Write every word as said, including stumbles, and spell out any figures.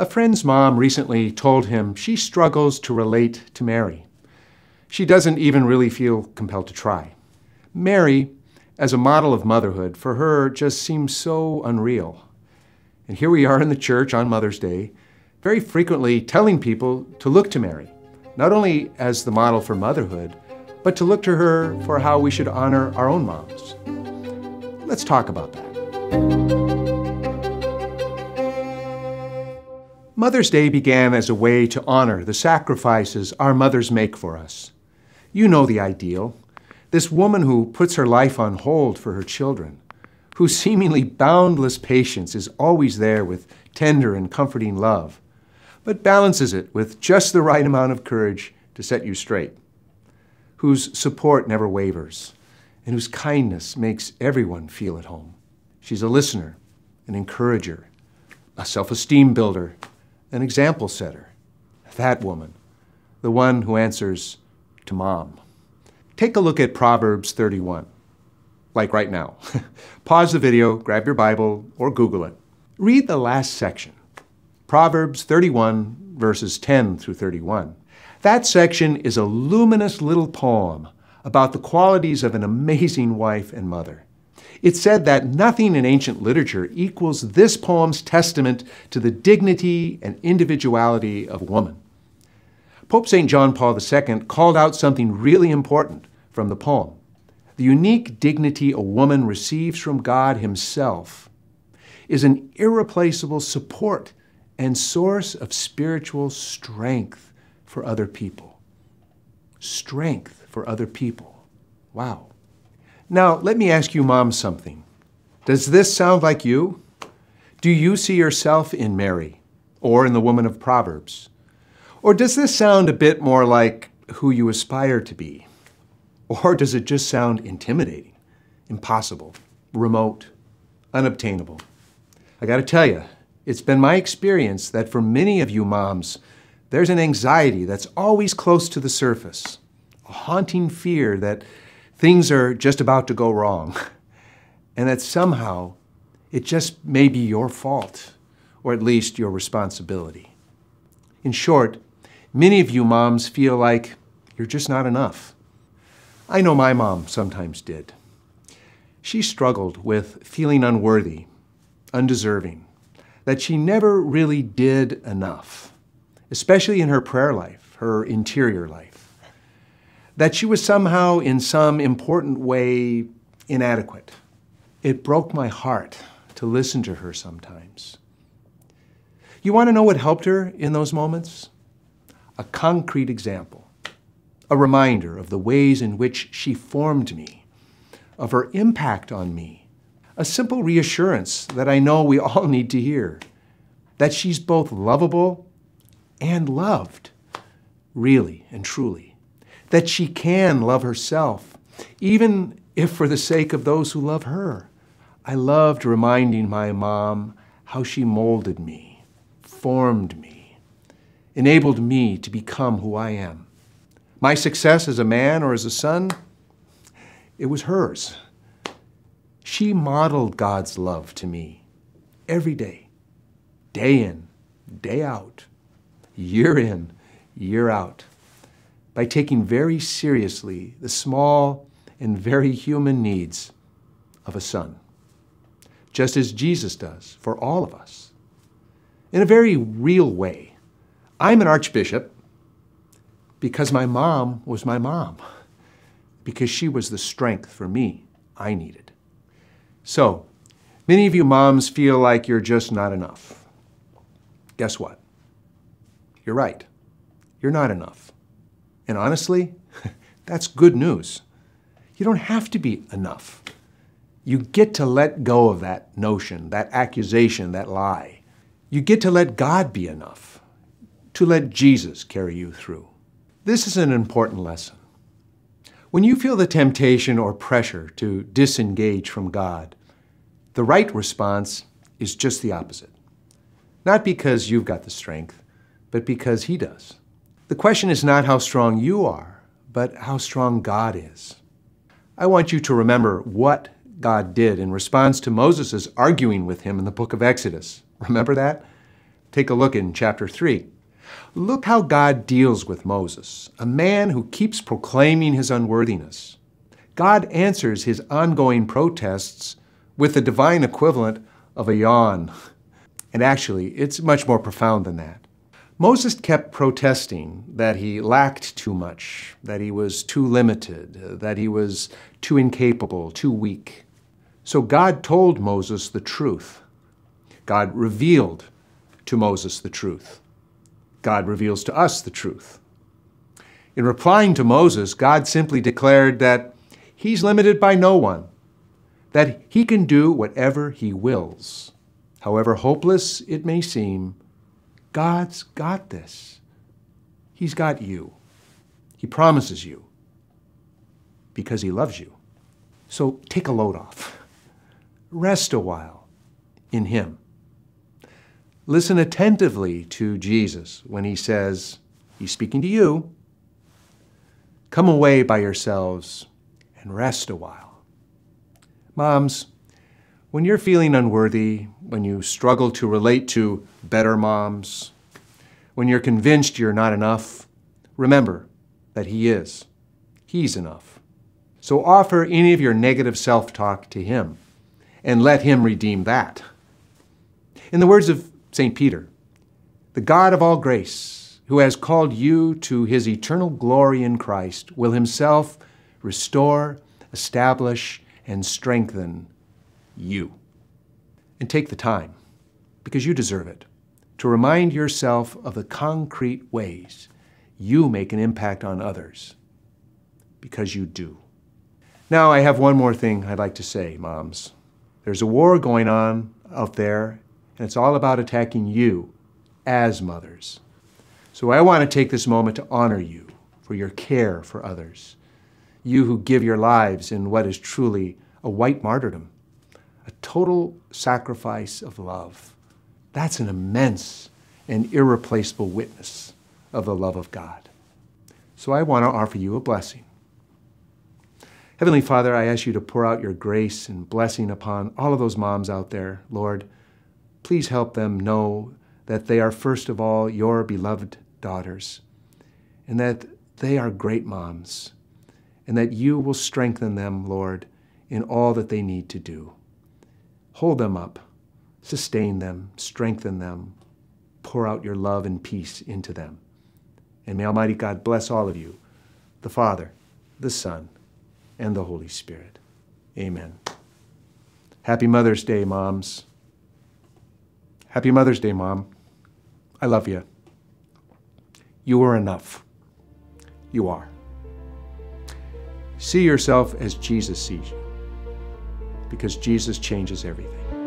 A friend's mom recently told him she struggles to relate to Mary. She doesn't even really feel compelled to try. Mary, as a model of motherhood, for her just seems so unreal. And here we are in the church on Mother's Day, very frequently telling people to look to Mary, not only as the model for motherhood, but to look to her for how we should honor our own moms. Let's talk about that. Mother's Day began as a way to honor the sacrifices our mothers make for us. You know the ideal. This woman who puts her life on hold for her children, whose seemingly boundless patience is always there with tender and comforting love, but balances it with just the right amount of courage to set you straight, whose support never wavers, and whose kindness makes everyone feel at home. She's a listener, an encourager, a self-esteem builder, an example setter. That woman, the one who answers to Mom. Take a look at Proverbs thirty-one, like right now. Pause the video, grab your Bible, or Google it. Read the last section, Proverbs thirty-one, verses ten through thirty-one. That section is a luminous little poem about the qualities of an amazing wife and mother. It's said that nothing in ancient literature equals this poem's testament to the dignity and individuality of woman. Pope Saint John Paul the Second called out something really important from the poem. The unique dignity a woman receives from God Himself is an irreplaceable support and source of spiritual strength for other people. Strength for other people. Wow. Now, let me ask you moms something. Does this sound like you? Do you see yourself in Mary or in the woman of Proverbs? Or does this sound a bit more like who you aspire to be? Or does it just sound intimidating, impossible, remote, unobtainable? I gotta tell you, it's been my experience that for many of you moms, there's an anxiety that's always close to the surface, a haunting fear that things are just about to go wrong, and that somehow it just may be your fault, or at least your responsibility. In short, many of you moms feel like you're just not enough. I know my mom sometimes did. She struggled with feeling unworthy, undeserving, that she never really did enough, especially in her prayer life, her interior life, that she was somehow in some important way inadequate. It broke my heart to listen to her sometimes. You want to know what helped her in those moments? A concrete example, a reminder of the ways in which she formed me, of her impact on me, a simple reassurance that I know we all need to hear, that she's both lovable and loved, really and truly, that she can love herself, even if for the sake of those who love her. I loved reminding my mom how she molded me, formed me, enabled me to become who I am. My success as a man or as a son, it was hers. She modeled God's love to me every day, day in, day out, year in, year out, by taking very seriously the small and very human needs of a son, just as Jesus does for all of us. In a very real way, I'm an archbishop because my mom was my mom, because she was the strength for me I needed. So, many of you moms feel like you're just not enough. Guess what? You're right. You're not enough. And honestly, that's good news. You don't have to be enough. You get to let go of that notion, that accusation, that lie. You get to let God be enough, to let Jesus carry you through. This is an important lesson. When you feel the temptation or pressure to disengage from God, the right response is just the opposite. Not because you've got the strength, but because He does. The question is not how strong you are, but how strong God is. I want you to remember what God did in response to Moses' arguing with Him in the book of Exodus. Remember that? Take a look in chapter three. Look how God deals with Moses, a man who keeps proclaiming his unworthiness. God answers his ongoing protests with the divine equivalent of a yawn. And actually, it's much more profound than that. Moses kept protesting that he lacked too much, that he was too limited, that he was too incapable, too weak. So God told Moses the truth. God revealed to Moses the truth. God reveals to us the truth. In replying to Moses, God simply declared that he's limited by no one, that he can do whatever he wills. However hopeless it may seem, God's got this. He's got you. He promises you because he loves you. So take a load off. Rest a while in him. Listen attentively to Jesus when he says, he's speaking to you, come away by yourselves and rest a while. Moms, when you're feeling unworthy, when you struggle to relate to better moms, when you're convinced you're not enough, remember that he is. He's enough. So offer any of your negative self-talk to him and let him redeem that. In the words of Saint Peter, the God of all grace, who has called you to his eternal glory in Christ, will himself restore, establish, and strengthen you. And take the time, because you deserve it, to remind yourself of the concrete ways you make an impact on others, because you do. Now, I have one more thing I'd like to say, moms. There's a war going on out there, and it's all about attacking you as mothers. So I want to take this moment to honor you for your care for others, you who give your lives in what is truly a white martyrdom, a total sacrifice of love. That's an immense and irreplaceable witness of the love of God. So I want to offer you a blessing. Heavenly Father, I ask you to pour out your grace and blessing upon all of those moms out there, Lord. Please help them know that they are first of all your beloved daughters, and that they are great moms, and that you will strengthen them, Lord, in all that they need to do. Hold them up, sustain them, strengthen them, pour out your love and peace into them. And may Almighty God bless all of you, the Father, the Son, and the Holy Spirit. Amen. Happy Mother's Day, moms. Happy Mother's Day, Mom. I love you. You are enough. You are. See yourself as Jesus sees you, because Jesus changes everything.